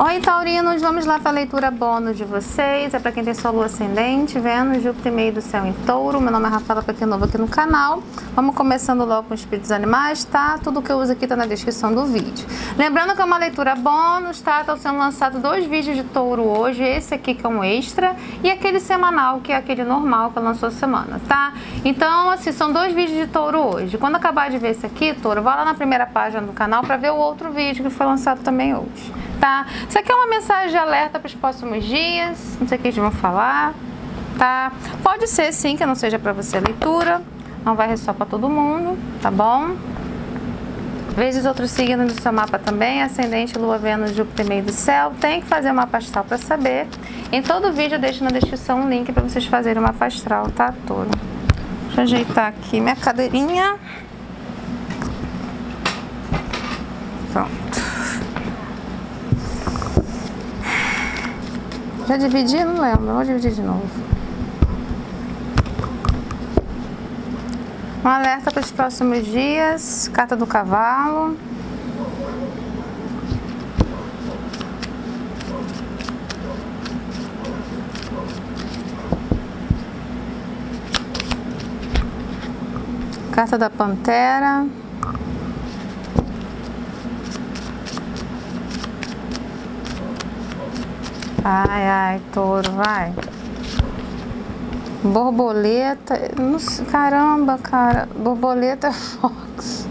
Oi, taurinos, vamos lá para a leitura bônus de vocês. É para quem tem sua lua ascendente, Vênus, Júpiter, meio do céu em touro. Meu nome é Rafaela, para quem é novo aqui no canal. Vamos começando logo com os espíritos animais, tá? Tudo que eu uso aqui tá na descrição do vídeo. Lembrando que é uma leitura bônus, tá? Estão sendo lançados 2 vídeos de touro hoje. Esse aqui que é um extra e aquele semanal, que é aquele normal que eu lançou semana, tá? Então, assim, são 2 vídeos de touro hoje. Quando acabar de ver esse aqui, touro, vai lá na primeira página do canal para ver o outro vídeo que foi lançado também hoje, tá? Isso aqui é uma mensagem de alerta para os próximos dias, não sei o que eles vão falar, tá? Pode ser sim que não seja para você a leitura, não vai ressoar para todo mundo, tá bom? Veja os outros signos do seu mapa também, ascendente, lua, Vênus, Júpiter, meio do céu. Tem que fazer um mapa astral para saber. Em todo vídeo eu deixo na descrição um link para vocês fazerem um mapa astral, tá, touro? Deixa eu ajeitar aqui minha cadeirinha. Pronto. Já dividi? Não lembro, vou dividir de novo. Um alerta para os próximos dias. Carta do cavalo. Carta da pantera. Ai, ai, touro, vai. Borboleta. Nossa, caramba, cara. Borboleta é Fox.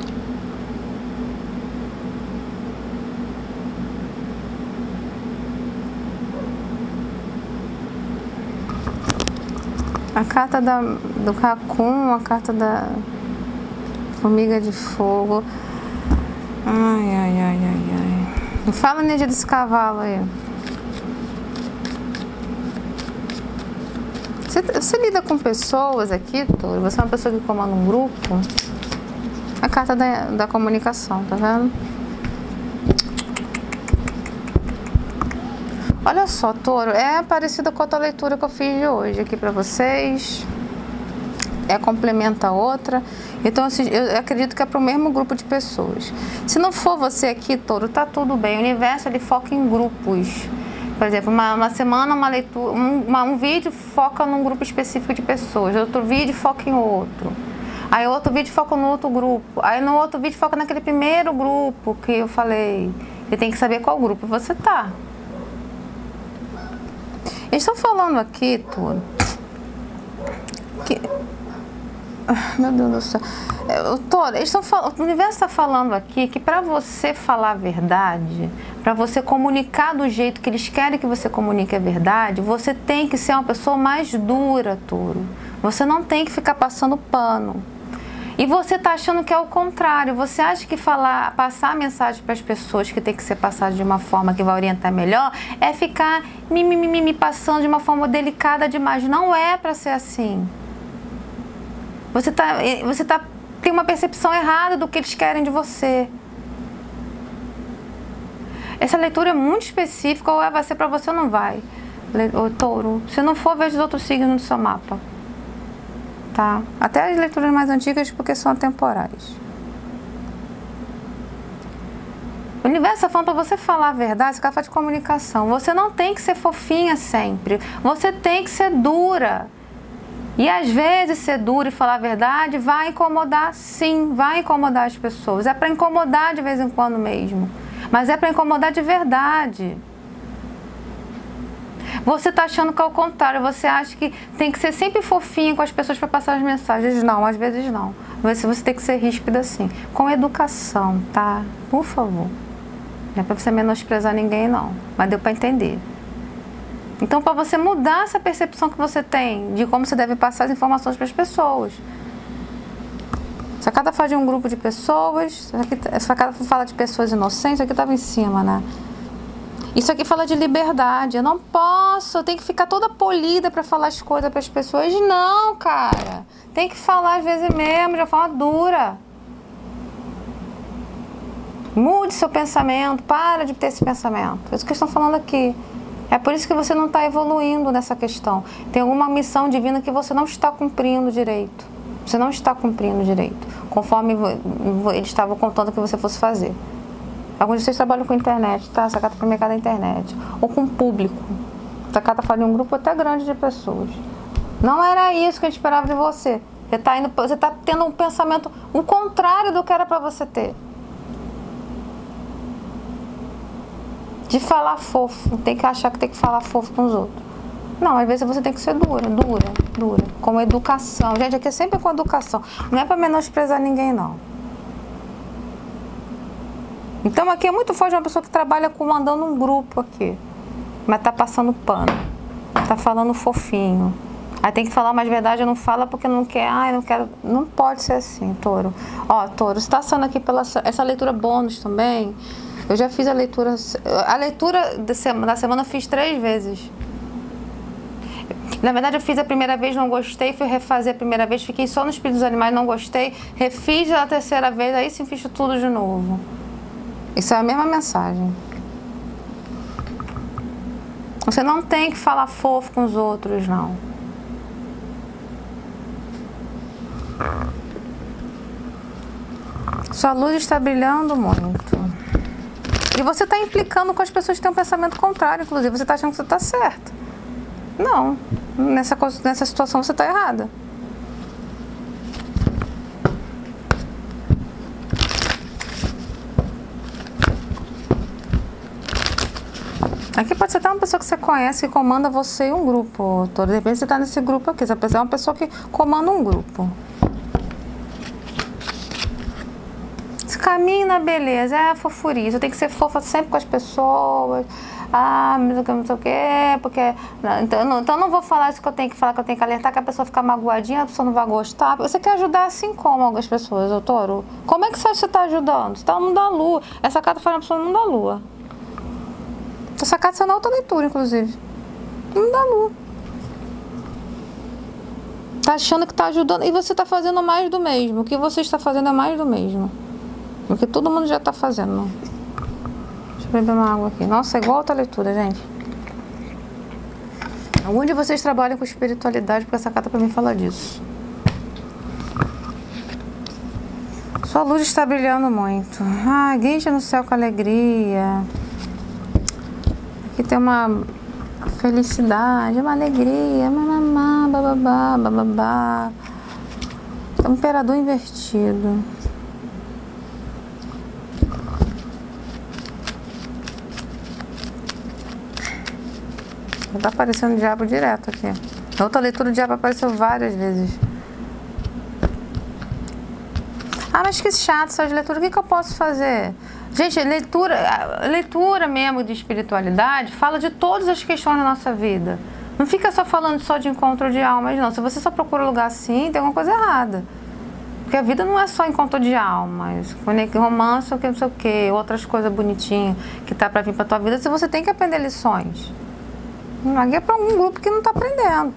A carta do Raccoon, a carta da formiga de fogo. Ai, ai, ai, ai, ai. Me fala a energia desse cavalo aí. Você lida com pessoas aqui, touro? Você é uma pessoa que comanda um grupo? A carta da comunicação, tá vendo? Olha só, touro, é parecida com a outra leitura que eu fiz de hoje aqui pra vocês. Complementa a outra. Então, assim, eu acredito que é pro mesmo grupo de pessoas. Se não for você aqui, touro, tá tudo bem. O universo, ele foca em grupos. Por exemplo, uma semana, uma leitura, um vídeo foca num grupo específico de pessoas, outro vídeo foca em outro. Aí outro vídeo foca no outro grupo. Aí no outro vídeo foca naquele primeiro grupo que eu falei. Você tem que saber qual grupo você tá. Eles estão falando aqui, tudo. Que... Meu Deus do céu. Touro, o universo está falando aqui que para você falar a verdade, para você comunicar do jeito que eles querem que você comunique a verdade, você tem que ser uma pessoa mais dura, touro. Você não tem que ficar passando pano. E você está achando que é o contrário. Você acha que passar a mensagem para as pessoas que tem que ser passada de uma forma que vai orientar melhor é ficar me passando de uma forma delicada demais. Não é para ser assim. Você tem uma percepção errada do que eles querem de você. Essa leitura é muito específica, ou vai ser para você ou não vai. Touro, se não for, veja os outros signos do seu mapa. Tá? Até as leituras mais antigas, porque são atemporais. O universo está falando para você falar a verdade, você quer falar de comunicação. Você não tem que ser fofinha sempre. Você tem que ser dura. E às vezes ser duro e falar a verdade vai incomodar, sim, vai incomodar as pessoas. É para incomodar de vez em quando mesmo, mas é para incomodar de verdade. Você está achando que é o contrário, você acha que tem que ser sempre fofinha com as pessoas para passar as mensagens. Não, às vezes não. Você tem que ser ríspida sim, com educação, tá? Por favor. Não é para você menosprezar ninguém não, mas deu para entender. Então, para você mudar essa percepção que você tem de como você deve passar as informações para as pessoas. Essa carta fala de um grupo de pessoas, essa carta fala de pessoas inocentes, isso aqui estava em cima, né? Isso aqui fala de liberdade. Eu não posso, eu tenho que ficar toda polida para falar as coisas para as pessoas. Não, cara. Tem que falar às vezes mesmo, de uma forma dura. Mude seu pensamento, para de ter esse pensamento. É isso que estão falando aqui. É por isso que você não está evoluindo nessa questão. Tem alguma missão divina que você não está cumprindo direito. Você não está cumprindo direito, conforme eles estavam contando que você fosse fazer. Alguns de vocês trabalham com internet, tá? Essa carta é para o mercado da internet. Ou com público. Essa carta fala de um grupo até grande de pessoas. Não era isso que a gente esperava de você. Você tá tendo um pensamento, o contrário do que era para você ter. De falar fofo. Tem que achar que tem que falar fofo com os outros. Não, às vezes você tem que ser dura. Com educação. Gente, aqui é sempre com educação. Não é para menosprezar ninguém, não. Então aqui é muito forte uma pessoa que trabalha comandando um grupo aqui. Mas tá passando pano. Tá falando fofinho. Aí tem que falar mais verdade, não fala porque não quer. Ai, não quero. Não pode ser assim, touro. Ó, touro, você tá passando aqui pela essa leitura bônus também. Eu já fiz a leitura. A leitura da semana eu fiz 3 vezes. Na verdade, eu fiz a primeira vez, não gostei, fui refazer a primeira vez, fiquei só no espírito dos animais, não gostei, refiz a terceira vez, aí sim fiz tudo de novo. Isso é a mesma mensagem. Você não tem que falar fofo com os outros, não. Sua luz está brilhando muito. E você está implicando com as pessoas que têm um pensamento contrário, inclusive. Você está achando que você está certo. Não. Nessa situação você está errada. Aqui pode ser até uma pessoa que você conhece, que comanda você e um grupo. De repente você está nesse grupo aqui. Essa pessoa é uma pessoa que comanda um grupo. Esse caminho na beleza é a fofuria. Você tem que ser fofa sempre com as pessoas. Ah, não sei o quê, porque... Então não vou falar isso que eu tenho que falar, que eu tenho que alertar, que a pessoa fica magoadinha, a pessoa não vai gostar. Você quer ajudar assim como algumas pessoas, ô touro? Como é que você está ajudando? Você está no mundo da lua. Essa carta fala uma pessoa no mundo da lua. Essa carta está na outra leitura, inclusive. No mundo da lua. Tá achando que tá ajudando e você tá fazendo mais do mesmo. O que você está fazendo é mais do mesmo. O que todo mundo já tá fazendo. Deixa eu beber uma água aqui. Nossa, é igual a outra leitura, gente. Algum de vocês trabalham com espiritualidade, porque essa carta pra mim fala disso. Sua luz está brilhando muito. Ah, guincha no céu com alegria. Aqui tem uma felicidade, uma alegria. Mamamá, bababá, bababá. É um imperador invertido. Tá aparecendo o diabo direto aqui. Na outra leitura o diabo apareceu várias vezes. Ah, mas que chato essas leituras. O que eu posso fazer? Gente, leitura mesmo de espiritualidade fala de todas as questões da nossa vida. Não fica só falando só de encontro de almas, não. Se você só procura lugar assim, tem alguma coisa errada. Porque a vida não é só encontro de almas, romance, não sei o que, outras coisas bonitinhas que tá pra vir pra tua vida. Se você tem que aprender lições. Aqui é para um grupo que não está aprendendo.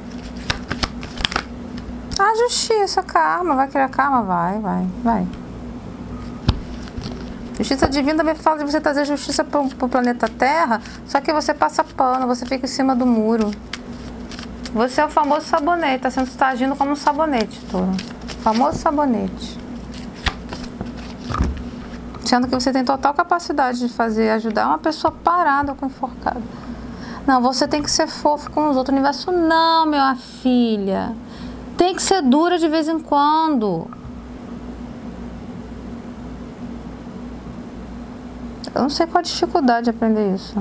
A justiça, karma. Vai criar karma? Vai. Justiça divina também fala de você trazer justiça para o planeta Terra, só que você passa pano, você fica em cima do muro. Você é o famoso sabonete, está agindo como um sabonete, touro. Famoso sabonete. Sendo que você tem total capacidade de ajudar uma pessoa parada com enforcada. Não, você tem que ser fofo com os outros. O universo, não, minha filha. Tem que ser dura de vez em quando. Eu não sei qual a dificuldade de aprender isso.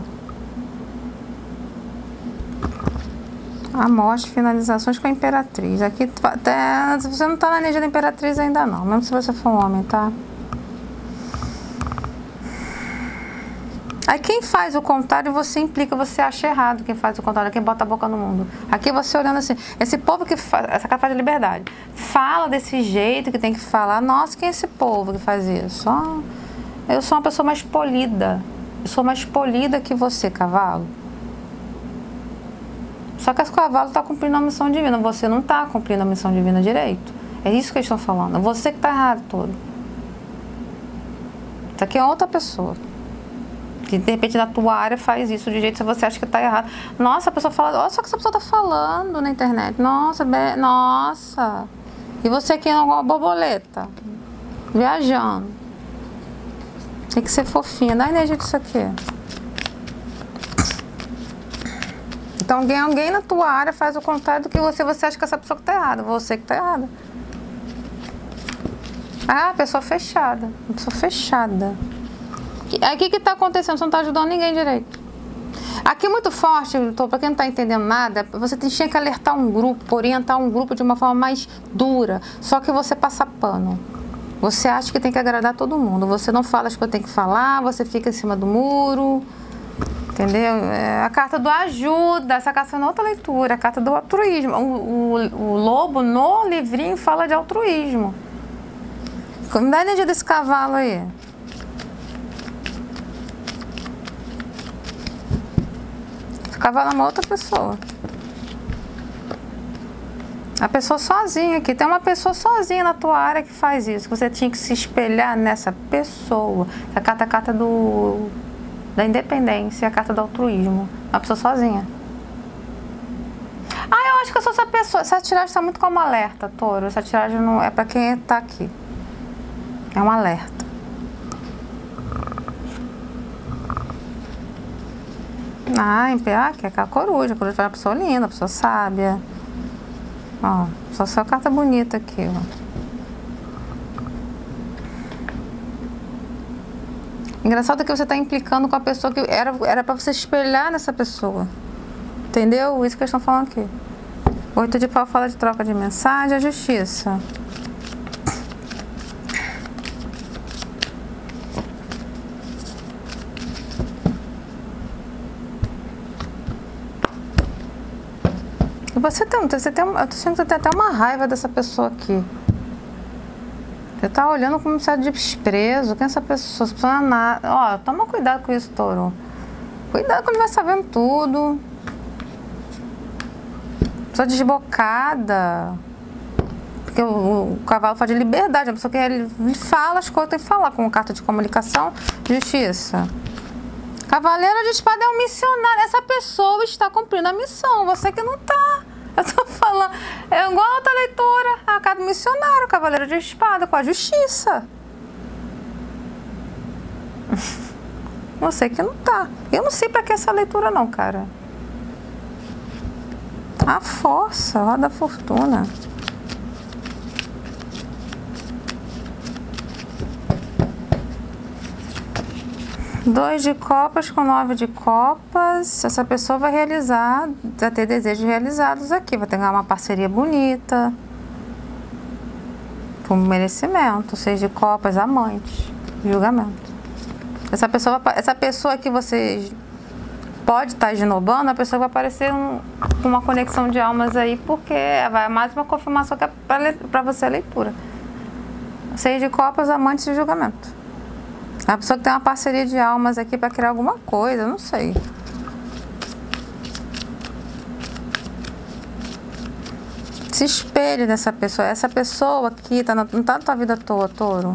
A morte, finalizações com a imperatriz. Aqui, até, você não tá na energia da imperatriz ainda não. Mesmo se você for um homem, tá? Aí quem faz o contrário, você implica, você acha errado quem faz o contrário, quem bota a boca no mundo. Aqui você olhando assim, esse povo que faz, essa capaz de liberdade, fala desse jeito que tem que falar, nossa, quem é esse povo que faz isso? Eu sou uma pessoa mais polida, eu sou mais polida que você, cavalo. Só que o cavalo está cumprindo a missão divina, você não está cumprindo a missão divina direito. É isso que eles estão falando, você que está errado todo. Isso aqui é outra pessoa. Que de repente na tua área faz isso de jeito que você acha que está errado. Nossa, a pessoa fala, olha só que essa pessoa está falando na internet. Nossa, nossa. E você aqui é uma borboleta, viajando. Tem que ser fofinha. Dá a energia disso aqui. Então alguém na tua área faz o contrário do que você acha que essa pessoa que tá errada. Você que tá errada. Ah, pessoa fechada. Pessoa fechada. Aí o que tá acontecendo? Você não tá ajudando ninguém direito. Aqui é muito forte, para quem não tá entendendo nada, você tinha que alertar um grupo, orientar um grupo de uma forma mais dura. Só que você passa pano. Você acha que tem que agradar todo mundo. Você não fala as que eu tenho que falar, você fica em cima do muro. Entendeu? É a carta do ajuda, essa carta é na outra leitura, a carta do altruísmo. O lobo no livrinho fala de altruísmo. Me dá a energia desse cavalo aí. Esse cavalo é uma outra pessoa. A pessoa sozinha aqui. Tem uma pessoa sozinha na tua área que faz isso. Você tinha que se espelhar nessa pessoa. A carta da independência, a carta do altruísmo. Uma pessoa sozinha. Ah, eu acho que eu sou essa pessoa. Essa tiragem está muito como alerta, Touro. Essa tiragem não é para quem está aqui. É um alerta. Que é aquela coruja. A coruja é uma pessoa linda, uma pessoa sábia. Ó, só carta bonita aqui, ó. Engraçado que você está implicando com a pessoa que era para você espelhar nessa pessoa. Entendeu? Isso que eles estão falando aqui. 8 de pau fala de troca de mensagem, a justiça. E você tem, eu tô sentindo que você tem até uma raiva dessa pessoa aqui. Você tá olhando como um certo desprezo. Quem é essa pessoa? Essa pessoa não é nada. Ó, toma cuidado com isso, Touro. Cuidado quando vai sabendo tudo. Pessoa desbocada. Porque o cavalo fala de liberdade. A pessoa que ele fala as coisas, tem que falar com carta de comunicação, justiça. Cavaleiro de espada é um missionário. Essa pessoa está cumprindo a missão. Você que não tá. Eu tô falando. É igual a outra leitura. A carta do missionário, cavaleiro de espada, com a justiça. Você que não tá. Eu não sei pra que essa leitura não, cara. A força, roda da fortuna. Dois de copas com 9 de copas. Essa pessoa vai realizar, vai ter desejos realizados aqui. Vai ter uma parceria bonita. Por merecimento. 6 de copas, amante. Julgamento. Essa pessoa que você pode estar esnobando, a pessoa vai aparecer com uma conexão de almas aí, porque vai mais uma confirmação que é para você a leitura. 6 de copas, amante e julgamento. A pessoa que tem uma parceria de almas aqui para criar alguma coisa, não sei. Se espelhe nessa pessoa. Essa pessoa aqui não tá na tua vida à toa, Touro.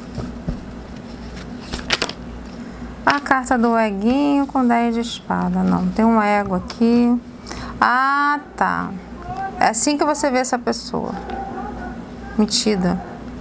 A carta do eguinho com 10 de espada. Não, tem um ego aqui. Ah, tá. É assim que você vê essa pessoa. Metida.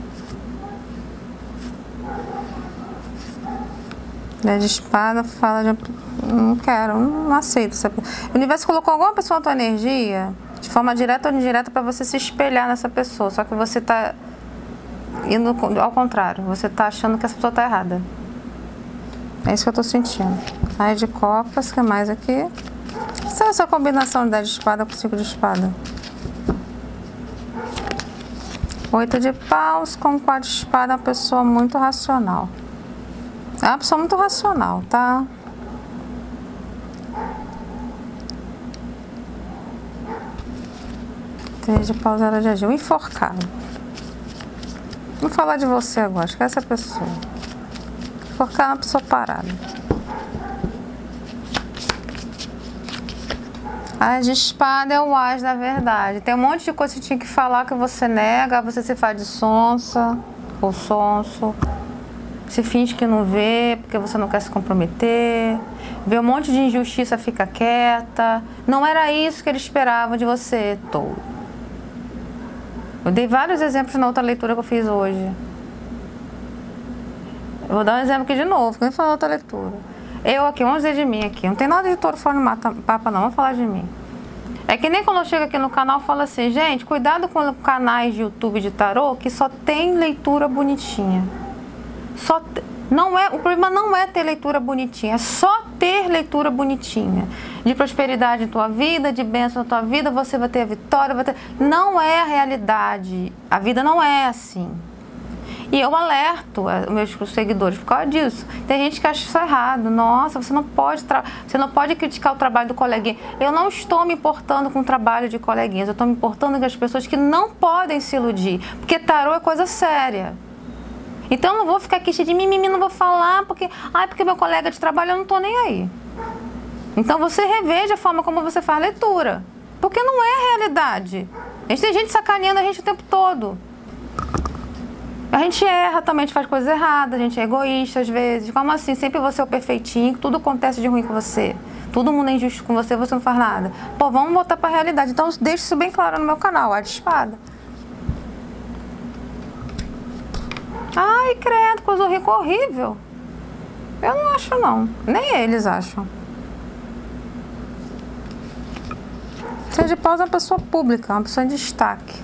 10 de espada fala de... Não quero, não aceito essa pessoa. O universo colocou alguma pessoa na tua energia, de forma direta ou indireta, para você se espelhar nessa pessoa. Só que você tá indo ao contrário. Você tá achando que essa pessoa tá errada. É isso que eu tô sentindo. 10 de copas, o que mais aqui? Essa é essa combinação de 10 de espada com 5 de espada. 8 de paus com 4 de espada, uma pessoa muito racional. É uma pessoa muito racional, tá? Três de paus, era de agir. Um enforcado. Vou falar de você agora, acho que é essa pessoa. Enforcado é uma pessoa parada. As de espada é o as da verdade. Tem um monte de coisa que você tinha que falar que você nega, você se faz de sonsa ou sonso. Se finge que não vê, porque você não quer se comprometer. Vê um monte de injustiça, fica quieta. Não era isso que ele esperava de você, Touro. Eu dei vários exemplos na outra leitura que eu fiz hoje. Eu vou dar um exemplo aqui de novo, quem falou outra leitura. Eu aqui, vamos dizer de mim aqui, não tem nada de touro fora no papa não, vamos falar de mim. É que nem quando eu chego aqui no canal e falo assim, gente, cuidado com canais de YouTube de tarô que só tem leitura bonitinha. O problema não é ter leitura bonitinha, é só ter leitura bonitinha. De prosperidade em tua vida, de bênção na tua vida, você vai ter a vitória, não é a realidade. A vida não é assim. E eu alerto os meus seguidores por causa disso. Tem gente que acha isso errado. Nossa, você não pode criticar o trabalho do coleguinha. Eu não estou me importando com o trabalho de coleguinhas. Eu estou me importando com as pessoas que não podem se iludir. Porque tarô é coisa séria. Então eu não vou ficar aqui cheio de mimimi, não vou falar, porque meu colega de trabalho eu não estou nem aí. Então você reveja a forma como você faz a leitura. Porque não é a realidade. Tem gente sacaneando a gente o tempo todo. A gente erra também, a gente faz coisas erradas, a gente é egoísta às vezes. Como assim? Sempre você é o perfeitinho, tudo acontece de ruim com você. Todo mundo é injusto com você, você não faz nada. Pô, vamos voltar para a realidade. Então deixe isso bem claro no meu canal, A de Espada. Ai, credo, coisa horrível. Eu não acho não, nem eles acham. Seja de Paus é uma pessoa pública, uma pessoa em destaque.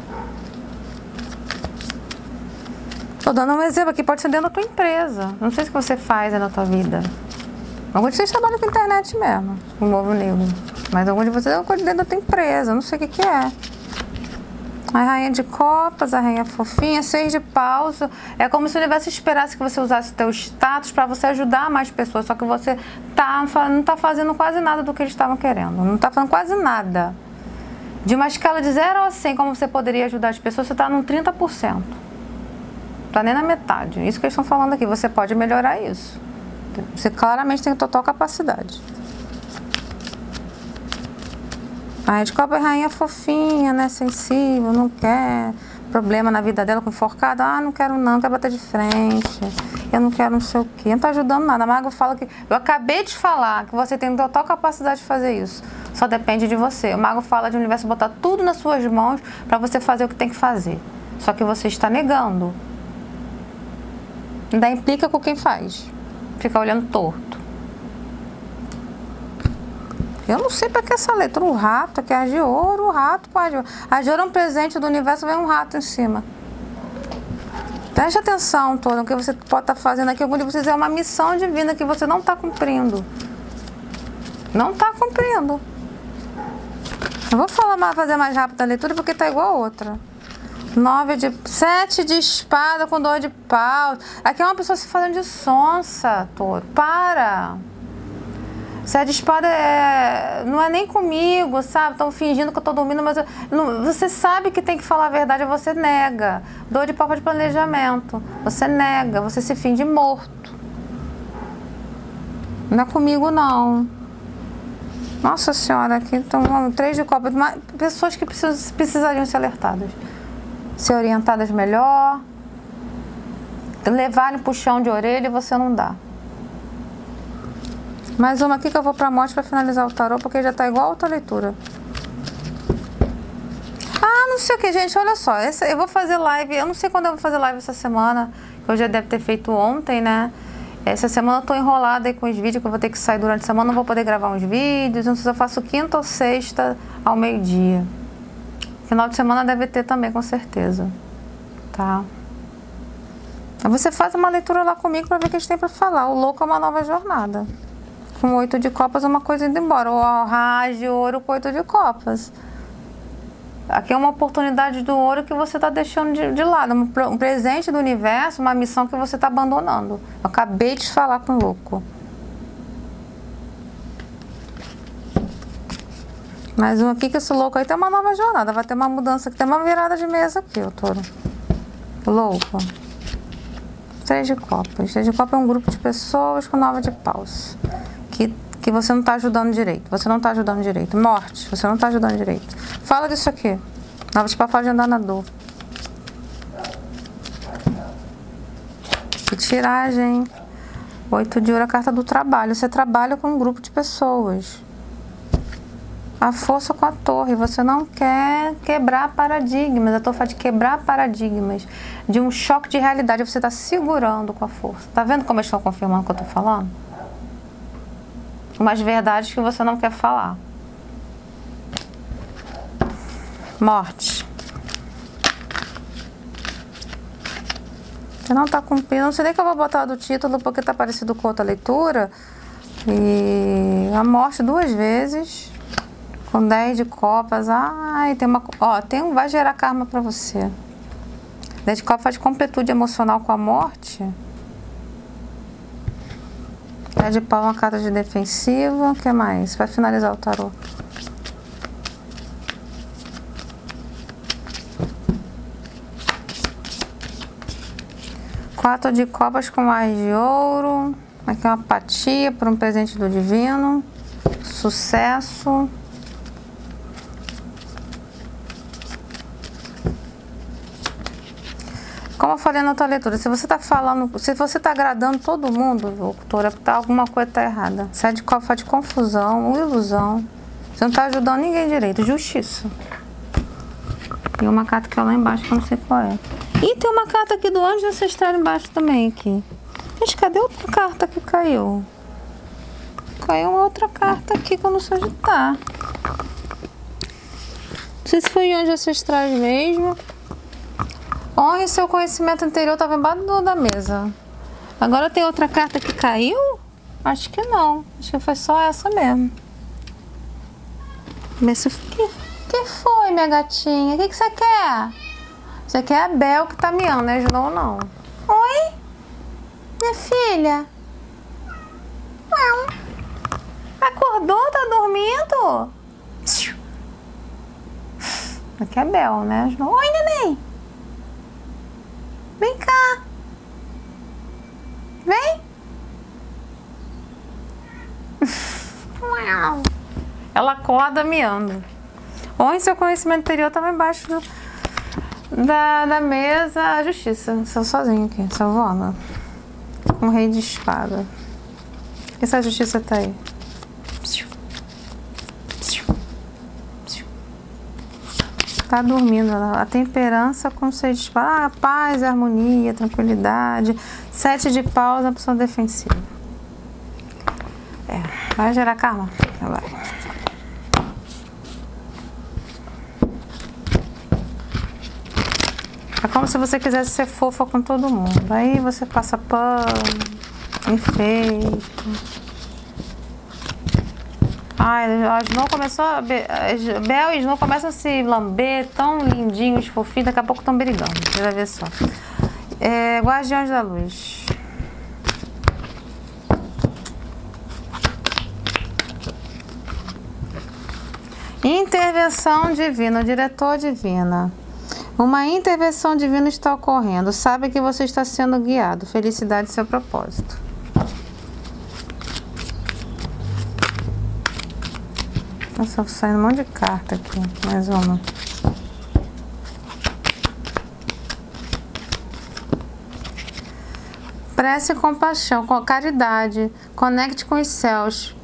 Estou dando um exemplo aqui, pode ser dentro da tua empresa. Não sei o que você faz na tua vida. Alguns de vocês trabalham com internet mesmo, com o Novo Negro. Mas alguns de vocês é uma coisa dentro da tua empresa, não sei o que é. A Rainha de Copas, a Rainha Fofinha, 6 de Paus. É como se o universo esperasse que você usasse o teu status para você ajudar mais pessoas. Só que você não está fazendo quase nada do que eles estavam querendo. Não está fazendo quase nada. De uma escala de 0 a 100, como você poderia ajudar as pessoas, você está num 30%. Tá nem na metade. Isso que eles estão falando aqui. Você pode melhorar isso. Você claramente tem total capacidade. A Rainha de Copa é rainha fofinha, né? Sensível, não quer problema na vida dela com enforcada. Ah, não quero não, quero bater de frente. Eu não quero não sei o quê. Não tá ajudando nada. A Mago fala que... Eu acabei de falar que você tem total capacidade de fazer isso. Só depende de você. O Mago fala de o universo botar tudo nas suas mãos para você fazer o que tem que fazer. Só que você está negando. Ainda implica com quem faz. Fica olhando torto. Eu não sei para que essa letra. O rato, que é a de ouro, o rato com a de ouro. A de ouro é um presente do universo, vem um rato em cima. Preste atenção, todo, o que você pode estar fazendo aqui. Algum de vocês é uma missão divina que você não está cumprindo. Não está cumprindo. Eu vou fazer mais rápido a leitura porque está igual a outra. 7 de espada com 2 de pau. Aqui é uma pessoa se fazendo de sonsa, touro. Para! 7 de espada não é nem comigo, sabe? Estão fingindo que eu estou dormindo, mas você sabe que tem que falar a verdade, você nega. 2 de pau de planejamento. Você nega, você se finge morto. Não é comigo, não. Nossa Senhora, aqui estão 3 de copas. Pessoas que precisariam ser alertadas. Ser orientadas melhor, levarem puxão de orelha e você não dá. Mais uma aqui que eu vou pra morte pra finalizar o tarô, porque já tá igual a outra leitura. Ah, não sei o que, gente, olha só, eu vou fazer live, eu não sei quando eu vou fazer live essa semana, eu já deve ter feito ontem, né? Essa semana eu tô enrolada aí com os vídeos, que eu vou ter que sair durante a semana, não vou poder gravar uns vídeos, não sei se eu faço quinta ou sexta ao meio-dia. Final de semana deve ter também, com certeza. Tá? Você faz uma leitura lá comigo para ver o que a gente tem para falar. O louco é uma nova jornada. Com 8 de copas é uma coisa indo embora. O arraso de ouro com 8 de copas. Aqui é uma oportunidade do ouro que você está deixando de lado. Um presente do universo, uma missão que você está abandonando. Eu acabei de falar com o louco. Mais um aqui que esse louco aí tem uma nova jornada. Vai ter uma mudança aqui. Tem uma virada de mesa aqui, ó, touro. Louco. 3 de copas. 3 de copas é um grupo de pessoas com 9 de paus. Que você não está ajudando direito. Você não está ajudando direito. Morte. Você não está ajudando direito. Fala disso aqui. 9 de paus fala de andar na dor. Que tiragem. 8 de ouro é a carta do trabalho. Você trabalha com um grupo de pessoas. a força com a torre. Você não quer quebrar paradigmas. A torre fala de quebrar paradigmas, de um choque de realidade. Você está segurando com a força. Tá vendo como eles estão confirmando o que eu estou falando? Umas verdades que você não quer falar. Morte. Você não está cumprindo. Não sei nem que eu vou botar do título, porque está parecido com outra leitura. E a morte 2 vezes. Com 10 de copas. Ai, tem uma... Ó, vai gerar karma para você. 10 de copas faz completude emocional com a morte. 10 de pau, uma carta de defensiva. O que mais? Vai finalizar o tarô. Quatro de copas com mais de ouro. Aqui é uma apatia por um presente do divino. Sucesso. Como eu falei na outra leitura, se você está falando, se você está agradando todo mundo, doutora, alguma coisa está errada. 7 de copas faz de confusão, ilusão. Você não está ajudando ninguém direito. Justiça. Tem uma carta que é lá embaixo que eu não sei qual é. E tem uma carta aqui do anjo ancestral embaixo também aqui. Gente, cadê outra carta que caiu? Caiu uma outra carta aqui que eu não sei onde tá. Não sei se foi de anjos ancestrais mesmo. Honre seu conhecimento anterior, estava embaixo da mesa. Agora tem outra carta que caiu? Acho que não. Acho que foi só essa mesmo. Que foi, minha gatinha? O que você quer? Você quer a Bel que tá miando, né, Snow? Não. Oi? Minha filha? Não. Acordou? Tá dormindo? Aqui é a Bel, né, Snow? Oi, neném. Vem cá. Vem. Ela acorda miando. Honre seu conhecimento anterior, estava embaixo da mesa. A justiça. Estou sozinho aqui, só voando. Um rei de espada. Essa justiça tá aí. Tá dormindo. A temperança com 6 de espada. Paz, harmonia, tranquilidade. 7 de paus, a opção defensiva. Vai gerar karma? Vai. É como se você quisesse ser fofa com todo mundo. Aí você passa pano, enfeito. Ai, a Snow começou a... Bel e Snow começam a se lamber, tão lindinhos, fofinhos, daqui a pouco estão brigando. Você vai ver só. Guardiões da Luz. Intervenção divina, diretor divina. Uma intervenção divina está ocorrendo. Sabe que você está sendo guiado. Felicidade, seu propósito. Nossa, saindo um monte de carta aqui. Mais uma. Prece e compaixão, com caridade. Conecte com os céus.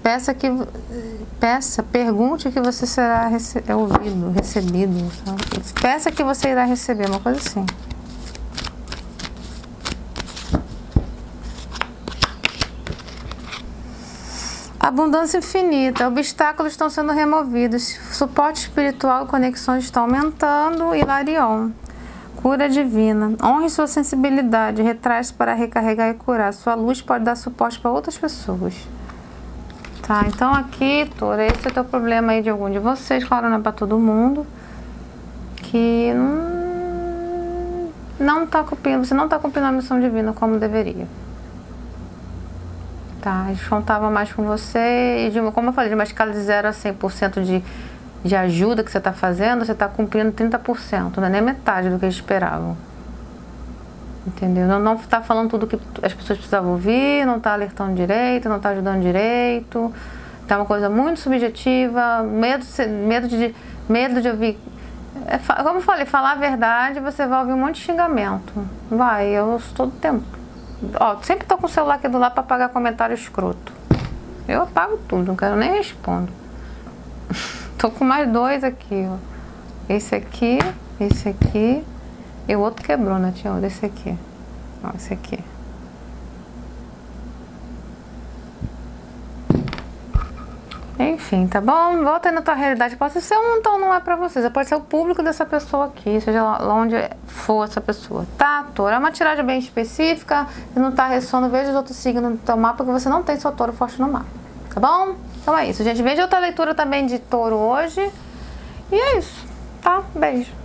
Pergunte que você será ouvido, recebido. Sabe? Peça que você irá receber, uma coisa assim. Abundância infinita, obstáculos estão sendo removidos, suporte espiritual e conexões estão aumentando. Hilarion, cura divina. Honre sua sensibilidade, retrai-se para recarregar e curar. Sua luz pode dar suporte para outras pessoas. Tá, então aqui, Tora, esse é o teu problema aí de algum de vocês, claro, não é para todo mundo, que não tá cumprindo, você não tá cumprindo a missão divina como deveria. Tá, eles contavam mais com você e, como eu falei, de uma escala de 0 a 100% de ajuda que você tá fazendo, você tá cumprindo 30%, não é nem metade do que eles esperavam. Entendeu? Não tá falando tudo que as pessoas precisavam ouvir, não tá alertando direito, não tá ajudando direito. Tá uma coisa muito subjetiva, medo de ouvir. Como eu falei, falar a verdade, você vai ouvir um monte de xingamento. Vai, eu ouço todo tempo. Ó, sempre tô com o celular aqui do lado pra apagar comentário escroto. Eu apago tudo, não quero nem responder. Tô com mais dois aqui, ó. Esse aqui e o outro quebrou, né, tia? Desse aqui. Ó, esse aqui. Enfim, tá bom? Volta aí na tua realidade. Pode ser um, então não é pra vocês. Pode ser o público dessa pessoa aqui, seja lá onde for essa pessoa, tá? Touro, é uma tiragem bem específica. Se não tá ressoando, veja os outros signos do teu mapa, porque você não tem seu touro forte no mapa, tá bom? Então é isso, gente. Veja outra leitura também de touro hoje. E é isso, tá? Beijo.